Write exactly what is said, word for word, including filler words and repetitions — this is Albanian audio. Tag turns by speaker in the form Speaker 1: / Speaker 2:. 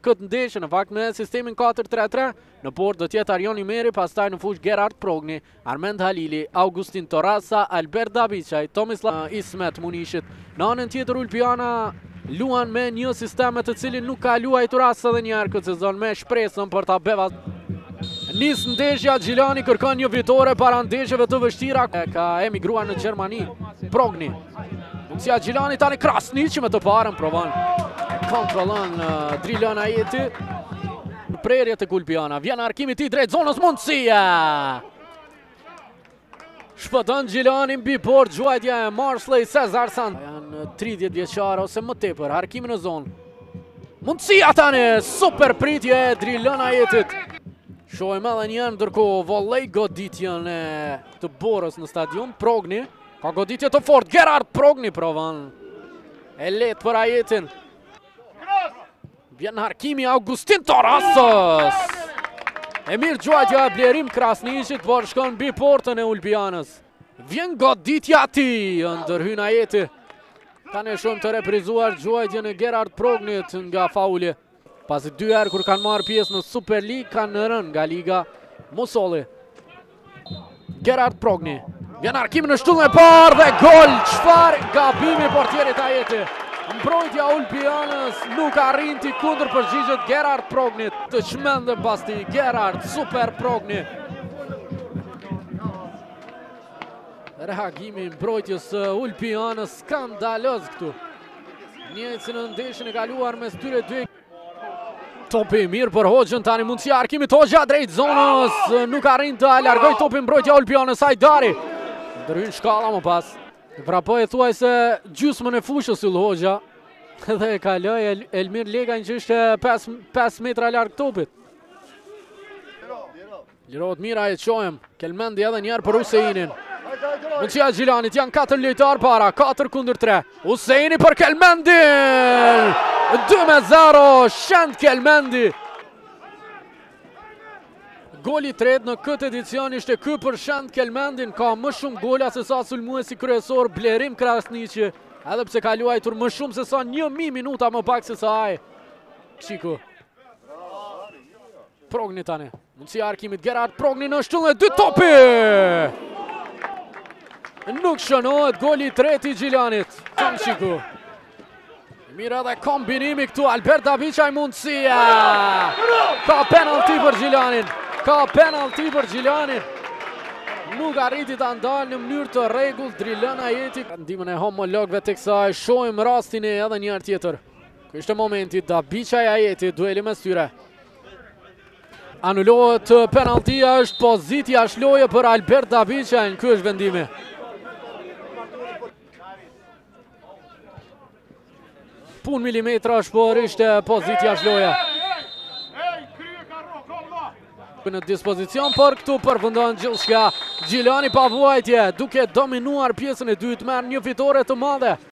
Speaker 1: këtë ndeshje, në fakt me sistemin katër tre tre. Në port do tjetë Arjon Imeri, pastaj në fush Gerard Progni, Armend Halili, Augustin Torasa, Albert Dabiqaj, Tomislav Ismet Munishit. Në anën tjetër Ulpiana luan me një sistemet të cilin nuk ka luajtur as edhe njerë këtë sezon, me shpresën për ta beva. Nis ndeshja, Gjilani kërkon një fitore para ndeshjeve të vështira. Ka emigruar në Gjermani, Progni. Mundësia Gjilani tani Krasniqi me të parën provon. Kontrollon uh, Drilon Ajeti. Në prerje të Ulpiana. Vjen arkimi ti drejt zonës, mundësia! Shpëton Gjilani mbi port, gjuajtja e Marsley Cezar Sant. Janë tridhjetë vjeçare ose më tepër, arkimi në zonë. Mundësia tani, super pritje e Drilon Ajetit. Shohim edhe një ndërkohë volley goditjen e të Borës në stadium. Progni, ka goditje të fort, Gerard Progni provon. E letë për Ajetin. Vjen harkimi Augustin Torasës. E mirë gjuajtja e Blerim Krasniqit, por shkon mbi portën e Ulpianës. Vjen goditja ti, ndërhyn Ajeti. Kanë shumë të reprizuar gjuajtjen e Gerard Prognit nga fauli. Pasi dy herë kur kanë marrë pjesë në Super League, kanë rënë nga Liga Mosolli. Gerard Progni. Vjen arkimi në shtullën e parë dhe gol! Çfarë gabimi portierit Ajeti. Mbrojtja Ulpianës nuk arrinti kundër përgjigjet Gerard Prognit. Të çmendën pas ti Gerard, super Progni. Reagimi mbrojtjes Ulpianës skandaloz këtu. Njëjtë si në ndeshjen e kaluar mes tyre dy. Topi mirë për Hoxhën, tani mundësia arkimit Hoxha drejt zonës, nuk arrin të largoj topin mbrojtja Ulpianës, Hajdari. Ndërhyn shkalla më pas. Vrapoj e thuaj se gjysmën e fushës yll Hoxha dhe e kaloj El Elmir Legajn që ishte pesë metra larg topit. Lirohet mira e qojem, Kelmendi edhe njerë për Huseinin. Mundësia Gjilanit, janë katër lojtar para, katër kundër tre. Huseini për Kelmendin! dy me zero, Shend Kelmendi. Goli tret në këtë edicion ishte ky për Shend Kelmendin, ka më shumë gola se sa sulmuesi kryesor Blerim Krasniqi, edhe pse ka luajtur më shumë se sa një mijë minuta më pak se sa ai. Qiku. Progni tani. Mundësia arkimit Gerard Progni në shtullën e dy topi! Nuk shënohet goli tret i Gjilanit. Tam Qiku. Mira dhe kombinimi këtu, Albert Dabiqaj mundësia! Ka penalti për Gjilanin. Ka penalti për Gjilanin. Nuk arriti ta ndalë në mënyrë të rregull Drilon Ajeti. Ndihmën e homologëve tek kësaj, shohim rastin e edhe një herë tjetër. Ky është momenti, Dabiqaj Ajeti, dueli mes tyre. Anulohet penaltia, është pozitja shloje për Albert Dabiqajn. Ky është vendimi. Pun milimetra është, por ishte pozitja shloje. Në dispozicion, por këtu përfundon gjithçka. Gjilani pa vuajtje, duke dominuar pjesën e dytë, merr një fitore të madhe.